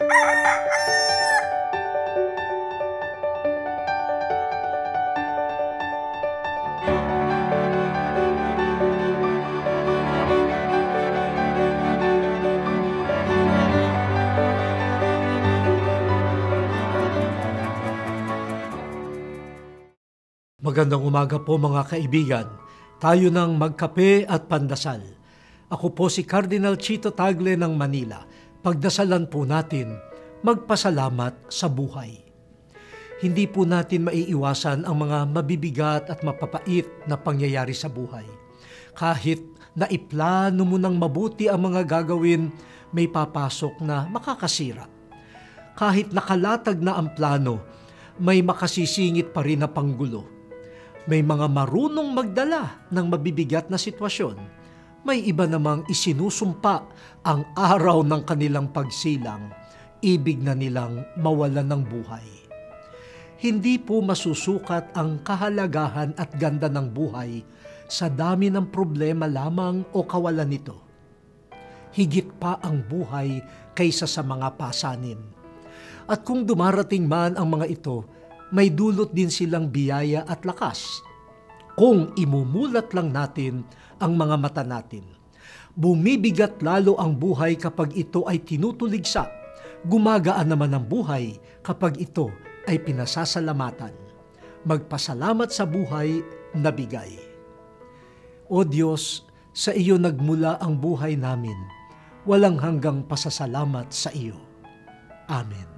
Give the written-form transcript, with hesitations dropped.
Magandang umaga po mga kaibigan. Tayo ng magkape at pandasal. Ako po si Cardinal Chito Tagle ng Manila. Pagdasalan po natin, magpasalamat sa buhay. Hindi po natin maiiwasan ang mga mabibigat at mapapait na pangyayari sa buhay. Kahit naiplano mo ng mabuti ang mga gagawin, may papasok na makakasira. Kahit nakalatag na ang plano, may makasisingit pa rin na panggulo. May mga marunong magdala ng mabibigat na sitwasyon. May iba namang isinusumpa ang araw ng kanilang pagsilang, ibig na nilang mawalan ng buhay. Hindi po masusukat ang kahalagahan at ganda ng buhay sa dami ng problema lamang o kawalan nito. Higit pa ang buhay kaysa sa mga pasanin. At kung dumarating man ang mga ito, may dulot din silang biyaya at lakas. Kung imumulat lang natin ang mga mata natin. Bumibigat lalo ang buhay kapag ito ay tinutuligsa. Gumagaan naman ang buhay kapag ito ay pinasasalamatan. Magpasalamat sa buhay na bigay. O Diyos, sa iyo nagmula ang buhay namin. Walang hanggang pasasalamat sa iyo. Amen.